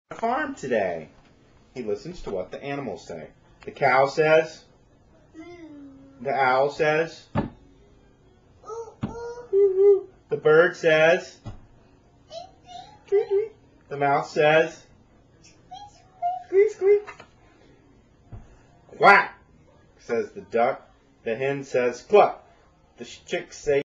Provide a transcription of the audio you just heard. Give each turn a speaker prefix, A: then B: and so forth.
A: farm today. He listens to what the animals say. The cow says. The owl says. The bird says. The mouse says. Squeak, squeak. Quack, says the duck. The hen says cluck. The chicks say